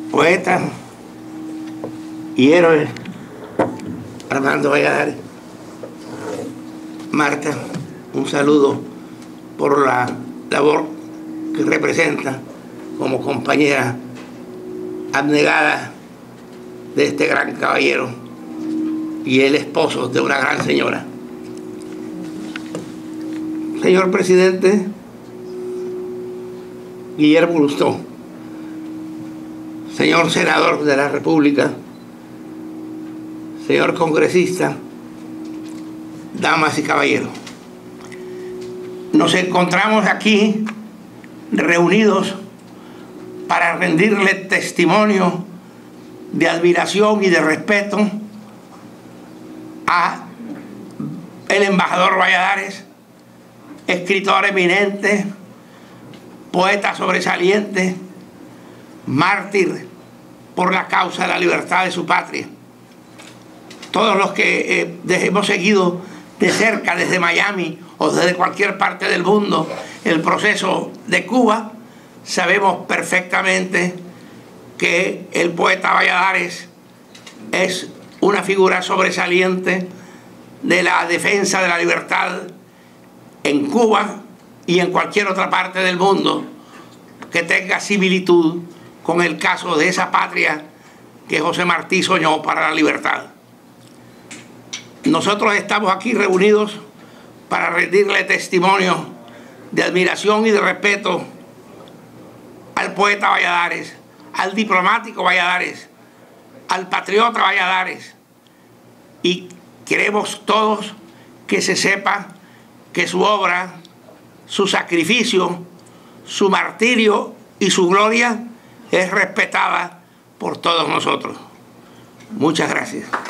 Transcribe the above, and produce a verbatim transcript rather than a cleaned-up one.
poeta y héroe Armando Valladares. Marta, un saludo por la labor que representa como compañera abnegada de este gran caballero y el esposo de una gran señora. Señor presidente Guillermo Lustó, señor senador de la República, señor congresista, damas y caballeros, nos encontramos aquí reunidos para rendirle testimonio de admiración y de respeto a el embajador Valladares, escritor eminente, poeta sobresaliente, mártir por la causa de la libertad de su patria. Todos los que eh, hemos seguido de cerca desde Miami o desde cualquier parte del mundo el proceso de Cuba, sabemos perfectamente que el poeta Valladares es una figura sobresaliente de la defensa de la libertad en Cuba y en cualquier otra parte del mundo que tenga similitud con el caso de esa patria que José Martí soñó para la libertad. Nosotros estamos aquí reunidos para rendirle testimonio de admiración y de respeto al poeta Valladares, al diplomático Valladares, al patriota Valladares, y queremos todos que se sepa que su obra, su sacrificio, su martirio y su gloria es respetada por todos nosotros. Muchas gracias.